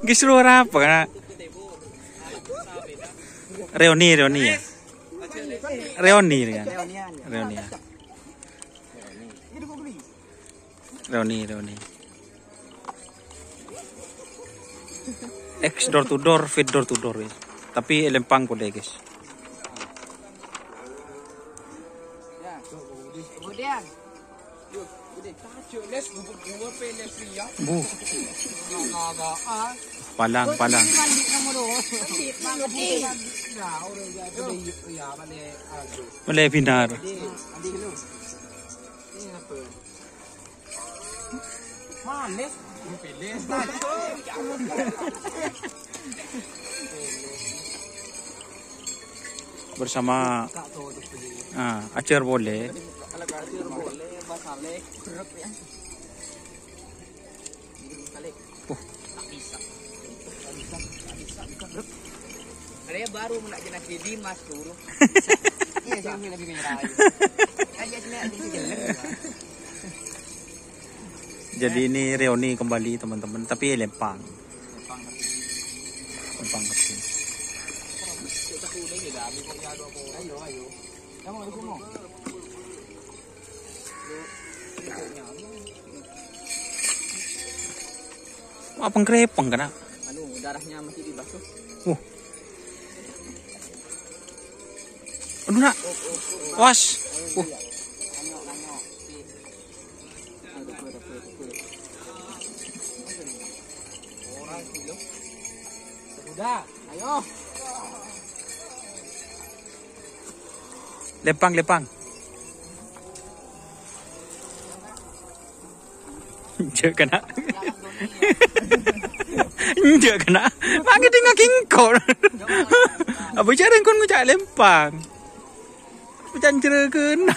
Gisro apa kan? Reoni ya. Reoni kan. Reoni ya. Reoni. X door to door, feed door to door guys. Tapi lempang ko deh guys. Kemudian Bu. Palang. Boleh binar. Bersama acer boleh. Saya baru nak jenak jadi mas turun. Iya, saya lagi menyerah. Jadi ini reuni kembali teman-teman, tapi lempang kecil. Apa krepeng kena? Darahnya masih dibasuh. Aduh nak. Was. Udah, ayo. Lepang. Jek kena. Jek kena. Lagi tinggal kingkol. Apa cara kau ngucap lempang? Macam cerah kena.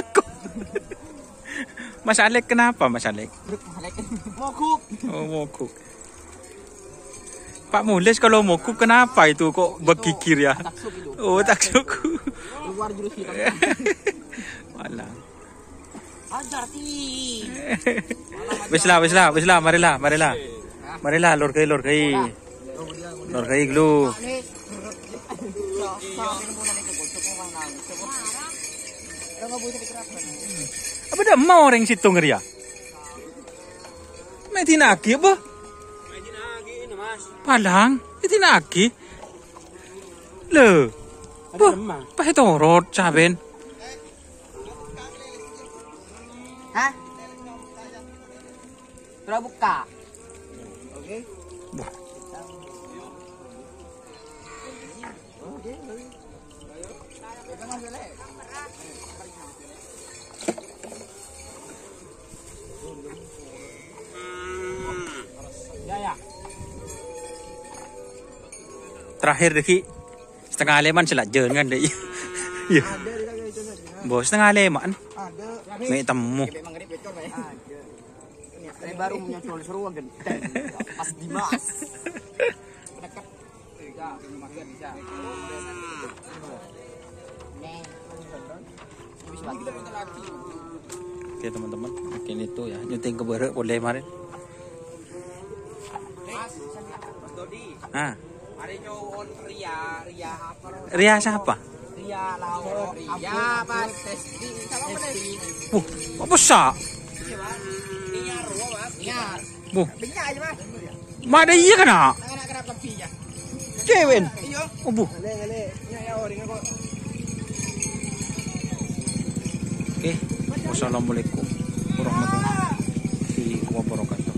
Mas Alek kenapa Mas Alek? Mokuk. Oh, mokuk. Pak Mulis kalau mokuk kenapa itu kok berkikir ya? Oh, tak suku. Keluar jurus hitam. Malah. Ajar ti. Bislah, marilah, lor kai. Lor kai glu. Apa dah mau orang situ ngeri ya? Mai tinagi apa? Palang, tinagi. Le. Apa itu rot caben? Hah? Sudah buka. Oke. Wah. Ya. Terakhir deki setengah leman selak jen kan deh. Ya. Bos setengah leman. Ada. Mai temu. Saya baru muncul seru kan. Pas Dimas. Dekat. Bisa. Oke teman-teman, mungkin itu ya nyuting keberek boleh kemarin. Mas Dodi. Hari nyuwun Ria apa? Ria siapa? Ria Lauro. Ria Mas Testi. Apa sah? Ria Ruo Mas. Ria. Benya aja Mas. Mana iya kena? Anak kenapa pinya? Kevin. Iyo. Oke. Wassalamualaikum warahmatullahi wabarakatuh.